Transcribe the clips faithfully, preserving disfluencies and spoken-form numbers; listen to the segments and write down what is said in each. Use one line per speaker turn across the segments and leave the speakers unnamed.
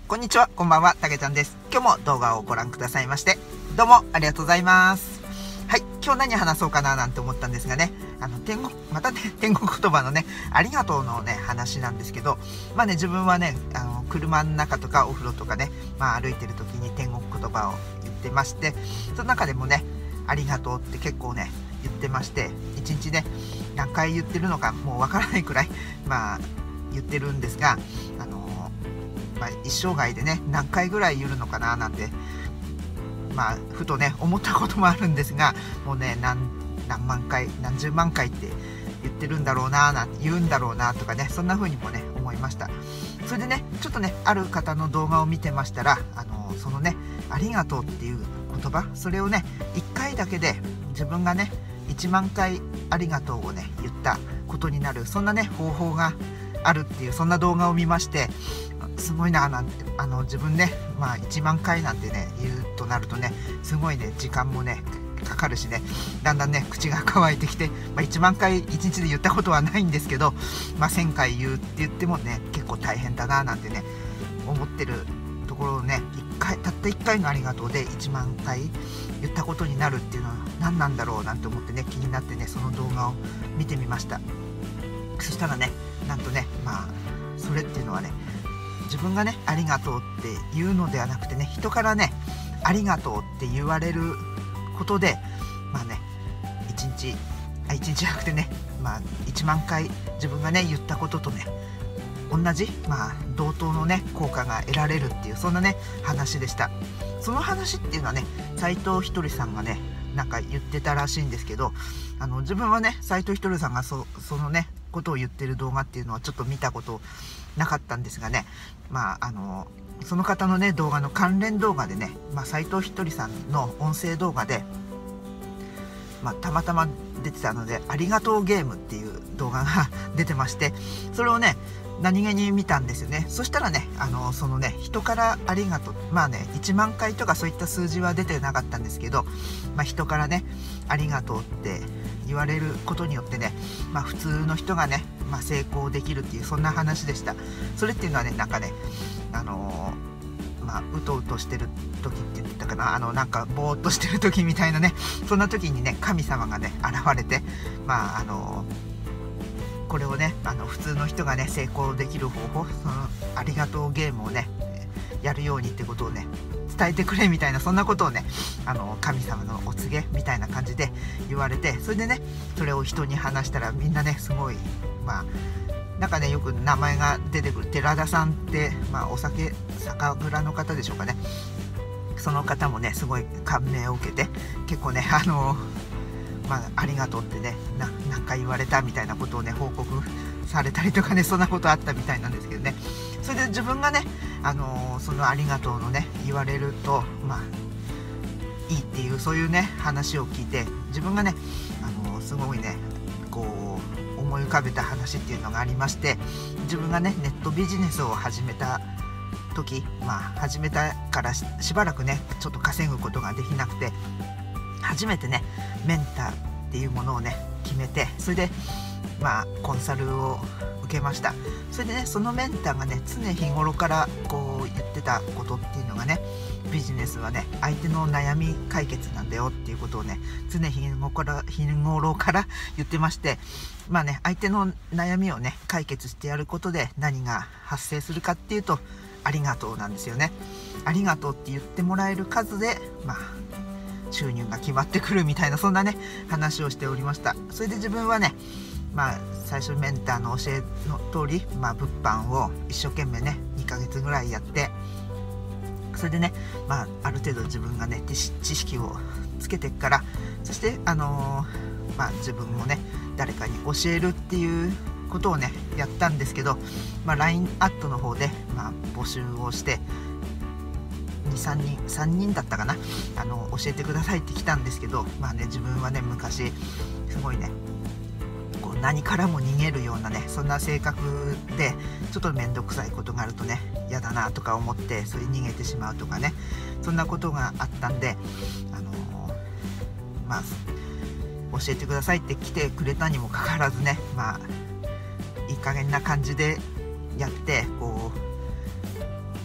こんにちは、こんばんは、たけちゃんです。今日も動画をご覧くださいまして、どうもありがとうございます。はい、今日何話そうかななんて思ったんですがね、あの、天国、またね、天国言葉のね、ありがとうのね、話なんですけど、まあね、自分はね、あの、車の中とかお風呂とかね、まあ歩いてる時に天国言葉を言ってまして、その中でもね、ありがとうって結構ね、言ってまして、一日ね、何回言ってるのかもうわからないくらい、まあ、言ってるんですが、あの、まあ、一生涯でね何回ぐらい言うのかななんて、まあ、ふとね思ったこともあるんですが、もうね 何, 何万回何十万回って言ってるんだろうななんて言うんだろうなとかね、そんな風にもね思いました。それでねちょっとねある方の動画を見てましたら、あのそのねありがとうっていう言葉、それをねいっかいだけで自分がねいちまんかいありがとうをね言ったことになる、そんなね方法があるっていう、そんな動画を見まして、すごいななんて、あの自分ね、まあ、いちまんかいなんてね言うとなるとね、すごいね時間もねかかるしね、だんだんね口が乾いてきて、まあ、いちまんかいいちにちで言ったことはないんですけど、まあ、せんかい言うって言ってもね結構大変だななんてね思ってるところをね、いっかいたったいっかいのありがとうでいちまんかい言ったことになるっていうのは何なんだろうなんて思ってね、気になってねその動画を見てみました。そしたらね、なんとね、まあそれっていうのはね、自分がねありがとうって言うのではなくてね、人からねありがとうって言われることで、まあねいちにちあいちにちじゃなくてね、まあいちまんかい自分がね言ったこととね同じ、まあ同等のね効果が得られるっていう、そんなね話でした。その話っていうのはね斉藤ひとりさんがねなんか言ってたらしいんですけど、あの自分はね斉藤ひとりさんが そ, そのねことを言ってる動画っていうのはちょっと見たことなかったんですがね、まああのその方のね動画の関連動画でね、まあ、斉藤ひとりさんの音声動画で、まあ、たまたま出てたので「ありがとうゲーム」っていう動画が出てまして、それをね何気に見たんですよね。そしたらね、あのそのね人からありがとう、まあねいちまんかいとかそういった数字は出てなかったんですけど、まあ、人からねありがとうって言われることによってね、まあ、普通の人がね、まあ、成功できるっていう、そんな話でした。それっていうのはね、なんかねあのー、まあうとうとしてる時って言ってたかな、あのなんかぼーっとしてる時みたいなね、そんな時にね神様がね現れて、まああのーこれをねあの普通の人がね成功できる方法、そのありがとうゲームをねやるようにってことをね伝えてくれみたいな、そんなことをねあの神様のお告げみたいな感じで言われて、それでねそれを人に話したらみんなねすごい、まあなんかねよく名前が出てくる寺田さんって、まあ、お酒酒蔵の方でしょうかね、その方もねすごい感銘を受けて、結構ねあのまあ、ありがとうってねな何回言われたみたいなことをね報告されたりとかね、そんなことあったみたいなんですけどね、それで自分がね、あのー、そのありがとうのね言われるとまあいいっていう、そういうね話を聞いて、自分がね、あのー、すごいねこう思い浮かべた話っていうのがありまして、自分がねネットビジネスを始めた時、まあ始めたから し, しばらくねちょっと稼ぐことができなくて、初めてねメンターっていうものをね決めて、それでまあコンサルを受けました。それでねそのメンターがね常日頃からこう言ってたことっていうのがね、ビジネスはね相手の悩み解決なんだよっていうことをね常日頃から日頃から言ってまして、まあね相手の悩みをね解決してやることで何が発生するかっていうとありがとうなんですよね。ありがとうって言ってもらえる数でまあ収入が決まってくるみたいな、そんなね話をしておりました。それで自分はね、まあ最初メンターの教えの通り、まあ物販を一生懸命ねにかげつぐらいやって、それでねまあある程度自分がね知識をつけてから、そしてあのー、まあ自分もね誰かに教えるっていうことをねやったんですけど、まあ ライン アットの方でまあ募集をして、にさんにんさんにんだったかな、あの教えてくださいって来たんですけど、まあね自分はね昔すごいねこう何からも逃げるようなねそんな性格で、ちょっと面倒くさいことがあるとね嫌だなとか思って、それ逃げてしまうとかね、そんなことがあったんで、あのー、まあ教えてくださいって来てくれたにもかかわらずね、まあいい加減な感じでやってこう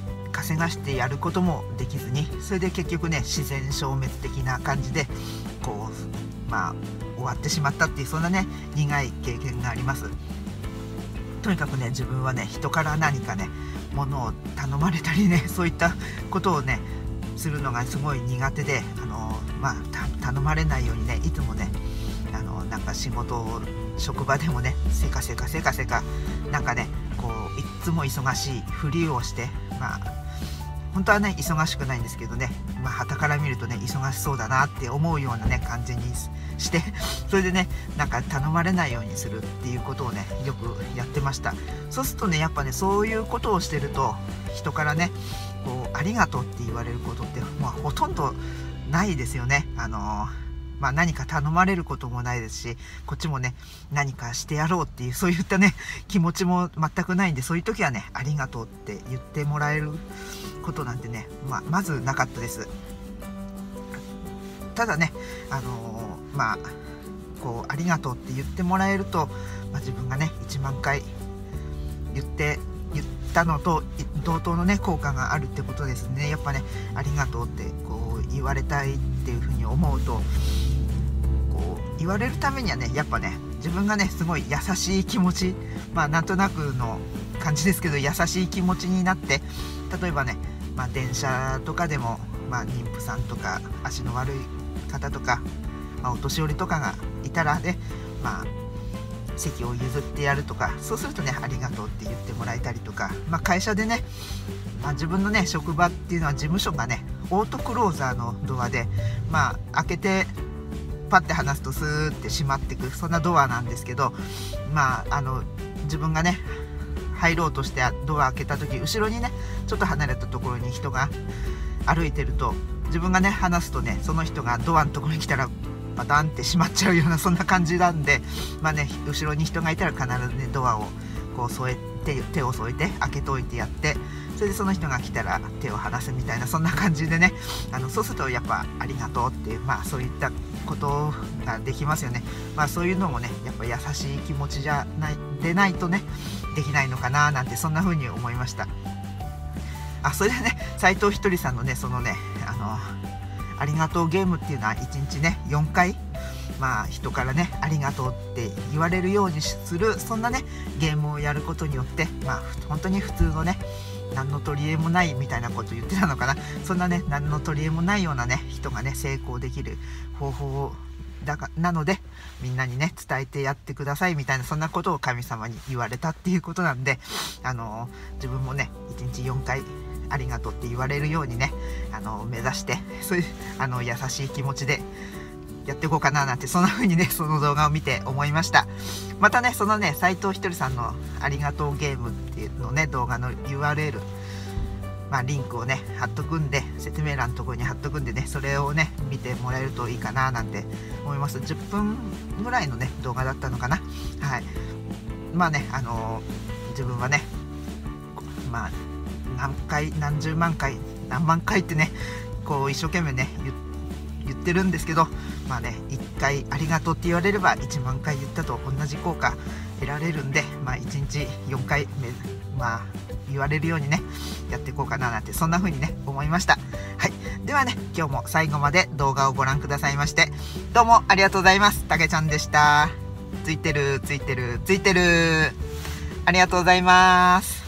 稼がしてやることもできずに、それで結局ね自然消滅的な感じでこうまあ終わってしまったっていう、そんなね苦い経験があります。とにかくね自分はね人から何かね物を頼まれたりね、そういったことをねするのがすごい苦手で、あのまあ頼まれないようにねいつもねあのなんか仕事を職場でもねせかせかせかせかなんかねこういつも忙しいふりをして、まあ本当はね忙しくないんですけどね、まあ傍から見るとね忙しそうだなって思うようなね感じにして、それでねなんか頼まれないようにするっていうことをねよくやってました。そうするとねやっぱねそういうことをしてると人からねこうありがとうって言われることって、まあ、ほとんどないですよね。あのーまあ、何か頼まれることもないですし、こっちもね何かしてやろうっていうそういったね気持ちも全くないんで、そういう時はねありがとうって言ってもらえることなんてね、まあ、まずなかったです。ただねあのー、まあこうありがとうって言ってもらえると、まあ、自分がねいちまんかい言って言ったのと同等のね効果があるってことですね。やっぱねありがとうってこう言われたいっていうふうに思うと、こう言われるためにはねやっぱね自分がねすごい優しい気持ち、まあなんとなくの感じですけど優しい気持ちになって、例えばね、まあ、電車とかでも、まあ、妊婦さんとか足の悪い方とか、まあ、お年寄りとかがいたらね、まあ席を譲ってやるとか、そうするとねありがとうって言ってもらえたりとか、まあ、会社でね、まあ、自分のね職場っていうのは事務所がねオートクローザーのドアで、まあ開けてパッて離すとスーって閉まっていく、そんなドアなんですけど、まああの自分がね入ろうとしてドア開けた時、後ろにねちょっと離れたところに人が歩いてると、自分がね離すとねその人がドアのところに来たらバタンって閉まっちゃうようなそんな感じなんで、まあね後ろに人がいたら必ずねドアをこう添えて手を添えて開けといてやって、それでその人が来たら手を離すみたいな、そんな感じでね、あのそうするとやっぱありがとうっていう、まあそういったことができますよね。まあそういうのもねやっぱ優しい気持ちじゃないでないとねできないのかななんて、そんな風に思いました。あ、それでね斉藤ひとりさんのねそのねあのありがとうゲームっていうのはいちにちねよんかい、まあ人からねありがとうって言われるようにする、そんなねゲームをやることによって、まあ本当に普通のね何の取り柄もないみたいなこと言ってたのかな、そんなね何の取り柄もないようなね人がね成功できる方法だかなので、みんなにね伝えてやってくださいみたいな、そんなことを神様に言われたっていうことなんで、あのー、自分もねいちにちよんかいありがとうって言われるようにね、あのー、目指してそういうあの優しい気持ちでやっていこうかななんて、そんな風にねその動画を見て思いました。またねそのね斉藤ひとりさんのありがとうゲームっていうのね動画の ユーアールエル、まあ、リンクをね貼っとくんで、説明欄のところに貼っとくんでね、それをね見てもらえるといいかななんて思います。じゅっぷんぐらいのね動画だったのかな。はい、まあねあのー、自分はねまあ何回何十万回何万回ってねこう一生懸命ね言言ってるんですけど、まあねいっかいありがとうって言われればいちまんかい言ったと同じ効果得られるんで、まあいちにちよんかいまあ言われるようにねやっていこうかななんて、そんな風にね思いました。はい、ではね今日も最後まで動画をご覧くださいましてどうもありがとうございます。たけちゃんでした。ついてるついてるついてるありがとうございます。